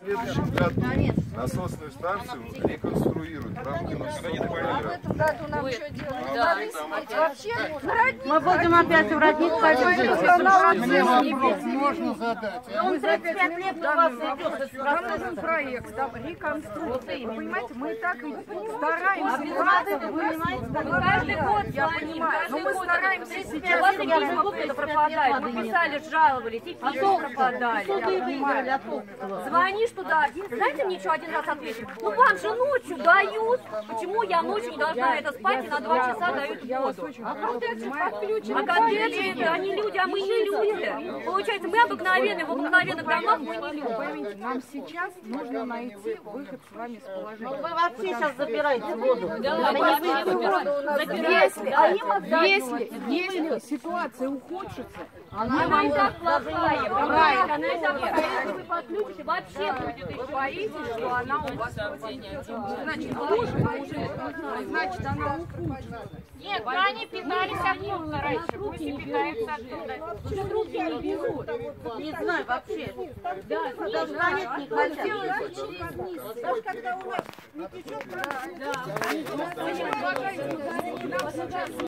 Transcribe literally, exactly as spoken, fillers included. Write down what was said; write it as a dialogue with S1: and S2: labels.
S1: следующем году насосную станцию реконструируют в рамках национального программы.
S2: В этом году нам что делать? Вообще,
S3: мы будем опять в родник ходить.
S4: Можно задать.
S3: Он тридцать пять лет у вас идет.
S2: нам нужен проект, там, реконструкция. Вы понимаете, мы и так стараемся.
S5: Каждый год
S2: Я
S5: звоним,
S2: понимаю, но
S5: каждый
S2: мы
S5: год
S2: стараемся
S5: это-
S2: сейчас.
S5: У вас и письма какие-то пропадают. Мы писали, жаловались, и письма пропадали. Звонишь туда, знаете, мне что один раз ответили? Ну вам же ночью дают. Почему я ночью не должна это спать и на два часа дают воду? А коттеджи, они люди, а мы не люди. Получается, мы обыкновенные, в обыкновенных домах мы не люди.
S2: Поймите, нам сейчас нужно найти выход с вами с положения.
S3: Вы вообще сейчас забираете воду.
S2: Если, если, если ситуация ухудшится,
S5: Она вам так плохая, правильно, она и так плохая. Если вы подключите, вообще будет еще.
S2: боитесь, что она у вас значит, хуже, уже, значит, она ухудшится.
S6: Нет, но они питались оттуда раньше, пусть и питаются оттуда.
S3: Что руки не берут. Не знаю вообще. Даже ранить не хотят.
S2: Даже когда у нас не течет,